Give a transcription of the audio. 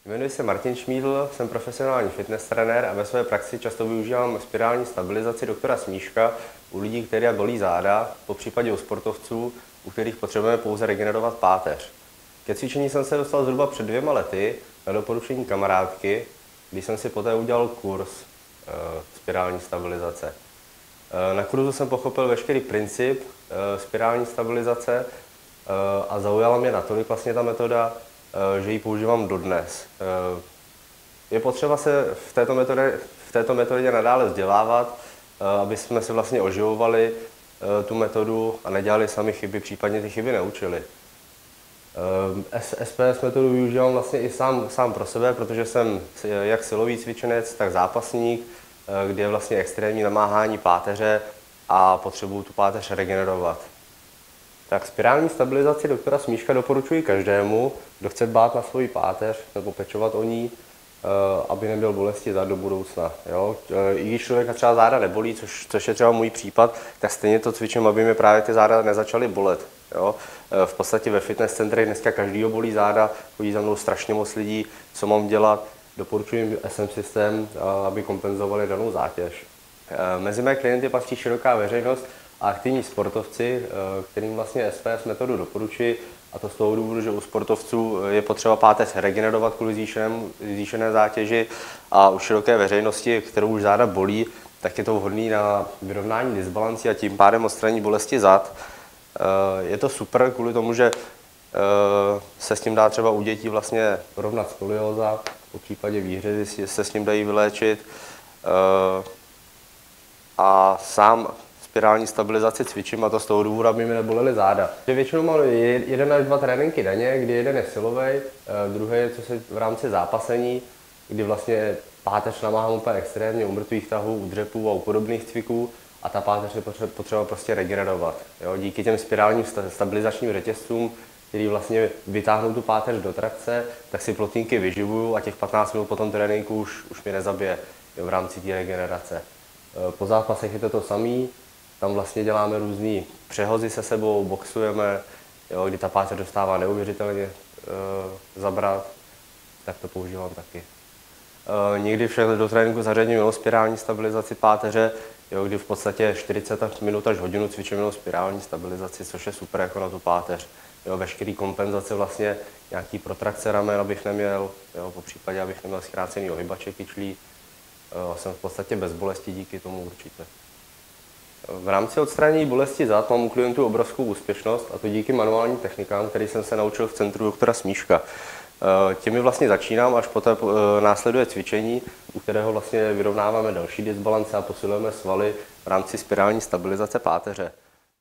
Jmenuji se Martin Šmídl, jsem profesionální fitness trenér a ve své praxi často využívám spirální stabilizaci doktora Smíška u lidí, které bolí záda, popřípadě u sportovců, u kterých potřebujeme pouze regenerovat páteř. Ke cvičení jsem se dostal zhruba před 2 lety na doporučení kamarádky, když jsem si poté udělal kurz spirální stabilizace. Na kurzu jsem pochopil veškerý princip spirální stabilizace a zaujala mě natolik vlastně ta metoda, že ji používám dodnes. Je potřeba se v této metodě nadále vzdělávat, aby jsme si vlastně oživovali tu metodu a nedělali sami chyby, případně ty chyby neučili. SPS metodu využívám vlastně i sám pro sebe, protože jsem jak silový cvičenec, tak zápasník, kdy je vlastně extrémní namáhání páteře a potřebuju tu páteř regenerovat. Tak spirální stabilizaci doktora Smíška doporučuji každému, kdo chce dbát na svou páteř nebo pečovat o ní, aby neměl bolesti zad do budoucna. Jo? I když člověka třeba záda nebolí, což je třeba můj případ, tak stejně to cvičím, aby mi právě ty záda nezačaly bolet. Jo? V podstatě ve fitness centrech dneska každýho bolí záda, chodí za mnou strašně moc lidí, co mám dělat. Doporučuji jim SM systém, aby kompenzovali danou zátěž. Mezi mé klienty patří široká veřejnost a aktivní sportovci, kterým vlastně SPS metodu doporučuji, a to z toho důvodu, že u sportovců je potřeba páteř regenerovat kvůli zvýšené zátěži a u široké veřejnosti, kterou už záda bolí, tak je to vhodné na vyrovnání disbalancí a tím pádem odstranění bolesti zad. Je to super kvůli tomu, že se s tím dá třeba u dětí vlastně rovnat skolióza, po případě výhřezy se s tím dají vyléčit. A sám spirální stabilizaci cvičím, a to z toho důvodu, aby mi nebolely záda. Většinou mám 1 až 2 tréninky denně, kdy jeden je silový, druhý je v rámci zápasení, kdy vlastně páteř namáhám úplně extrémně u mrtvých tahů, u dřepů a u podobných cviků a ta páteř je potřeba prostě regenerovat. Jo? Díky těm spirálním stabilizačním řetězcům, který vlastně vytáhnou tu páteř do trakce, tak si plotínky vyživuju a těch 15 minut po tom tréninku už mě nezabije v rámci té regenerace. Po zápasech je to samé, tam vlastně děláme různé přehozy se sebou, boxujeme, jo, kdy ta páteř dostává neuvěřitelně zabrat, tak to používám taky. Někdy však do tréninku zařadím jenom spirální stabilizaci páteře, jo, kdy v podstatě 40 minut až hodinu cvičím jenom spirální stabilizaci, což je super jako na tu páteř. Jo, veškerý kompenzace vlastně, nějaký protrakce ramen, abych neměl, jo, po případě abych neměl zkrácený ohybače kyčlí. Jsem v podstatě bez bolesti díky tomu určitě. V rámci odstranění bolesti zad mám u klientů obrovskou úspěšnost, a to díky manuálním technikám, který jsem se naučil v centru doktora Smíška. Těmi vlastně začínám, až poté následuje cvičení, u kterého vlastně vyrovnáváme další disbalance a posilujeme svaly v rámci spirální stabilizace páteře.